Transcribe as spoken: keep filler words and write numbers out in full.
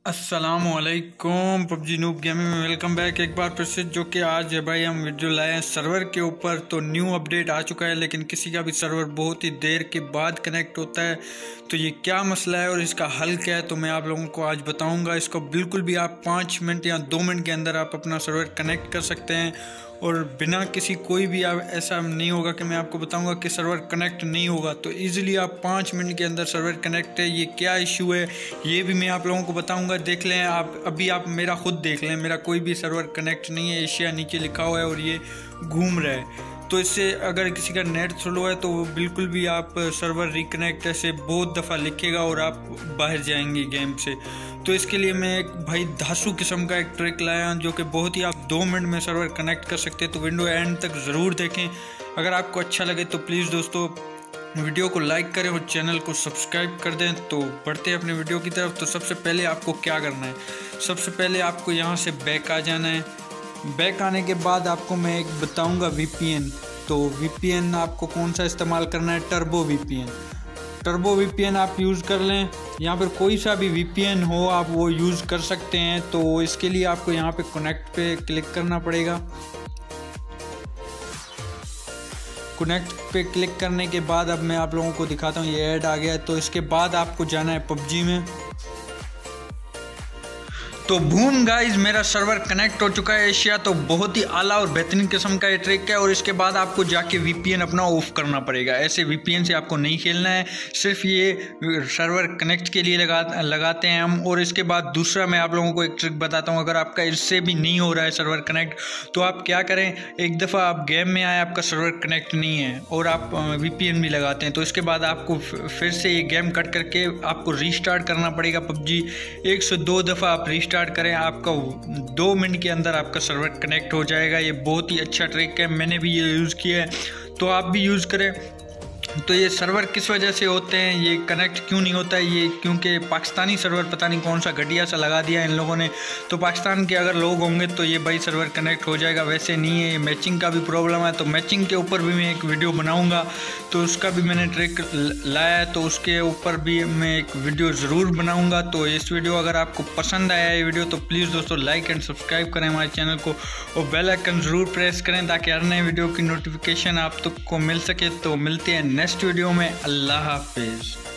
अस्सलामुअलैकुम PUBG noob gaming में welcome back एक बार फिर से। जो कि आज है भाई हम वीडियो लाए हैं सर्वर के ऊपर। तो न्यू अपडेट आ चुका है, लेकिन किसी का भी सर्वर बहुत ही देर के बाद कनेक्ट होता है। तो ये क्या मसला है और इसका हल क्या है, तो मैं आप लोगों को आज बताऊंगा। इसको बिल्कुल भी आप पाँच मिनट या दो मिनट के अंदर आप अपना सर्वर कनेक्ट कर सकते हैं और बिना किसी कोई भी आप ऐसा नहीं होगा कि मैं आपको बताऊंगा कि सर्वर कनेक्ट नहीं होगा। तो इजीली आप पाँच मिनट के अंदर सर्वर कनेक्ट है। ये क्या इशू है ये भी मैं आप लोगों को बताऊंगा। देख लें आप, अभी आप मेरा खुद देख लें, मेरा कोई भी सर्वर कनेक्ट नहीं है। एशिया नीचे लिखा हुआ है और ये घूम रहा है। तो इससे अगर किसी का नेट स्लो है तो वो बिल्कुल भी आप सर्वर रिकनेक्ट ऐसे बहुत दफ़ा लिखेगा और आप बाहर जाएंगे गेम से। तो इसके लिए मैं एक भाई धांसू किस्म का एक ट्रिक लाया हूं, जो कि बहुत ही आप दो मिनट में सर्वर कनेक्ट कर सकते हैं। तो विंडो एंड तक ज़रूर देखें। अगर आपको अच्छा लगे तो प्लीज़ दोस्तों वीडियो को लाइक करें और चैनल को सब्सक्राइब कर दें। तो बढ़ते हैं अपने वीडियो की तरफ। तो सबसे पहले आपको क्या करना है, सबसे पहले आपको यहाँ से बैक आ जाना है। बैक आने के बाद आपको मैं एक बताऊंगा वीपीएन। तो वीपीएन आपको कौन सा इस्तेमाल करना है, टर्बो वीपीएन। टर्बो वीपीएन आप यूज़ कर लें, यहाँ पर कोई सा भी वीपीएन हो आप वो यूज़ कर सकते हैं। तो इसके लिए आपको यहाँ पे कनेक्ट पे क्लिक करना पड़ेगा। कनेक्ट पे क्लिक करने के बाद अब मैं आप लोगों को दिखाता हूँ, ये ऐड आ गया है। तो इसके बाद आपको जाना है पबजी में। तो बूम गाइज, मेरा सर्वर कनेक्ट हो चुका है एशिया। तो बहुत ही आला और बेहतरीन किस्म का ये ट्रिक है। और इसके बाद आपको जाके वीपीएन अपना ऑफ करना पड़ेगा। ऐसे वीपीएन से आपको नहीं खेलना है, सिर्फ ये सर्वर कनेक्ट के लिए लगा लगाते हैं हम। और इसके बाद दूसरा मैं आप लोगों को एक ट्रिक बताता हूँ। अगर आपका इससे भी नहीं हो रहा है सर्वर कनेक्ट तो आप क्या करें, एक दफ़ा आप गेम में आए, आपका सर्वर कनेक्ट नहीं है और आप वीपीएन भी लगाते हैं, तो इसके बाद आपको फिर से ये गेम कट करके आपको रीस्टार्ट करना पड़ेगा पबजी। एक से दो दफ़ा आप रीस्टार्ट करें, आपका दो मिनट के अंदर आपका सर्वर कनेक्ट हो जाएगा। ये बहुत ही अच्छा ट्रिक है, मैंने भी ये यूज़ किया है, तो आप भी यूज़ करें। तो ये सर्वर किस वजह से होते हैं, ये कनेक्ट क्यों नहीं होता है, ये क्योंकि पाकिस्तानी सर्वर पता नहीं कौन सा घटिया सा लगा दिया इन लोगों ने। तो पाकिस्तान के अगर लोग होंगे तो ये भाई सर्वर कनेक्ट हो जाएगा, वैसे नहीं है। ये मैचिंग का भी प्रॉब्लम है, तो मैचिंग के ऊपर भी मैं एक वीडियो बनाऊंगा। तो उसका भी मैंने ट्रिक लाया है, तो उसके ऊपर भी मैं एक वीडियो ज़रूर बनाऊँगा। तो इस वीडियो अगर आपको पसंद आया ये वीडियो तो प्लीज़ दोस्तों लाइक एंड सब्सक्राइब करें हमारे चैनल को और बेल आइकन ज़रूर प्रेस करें ताकि हर नए वीडियो की नोटिफिकेशन आप तक को मिल सके। तो मिलते हैं नेक्स्ट वीडियो में। अल्लाह हाफिज़।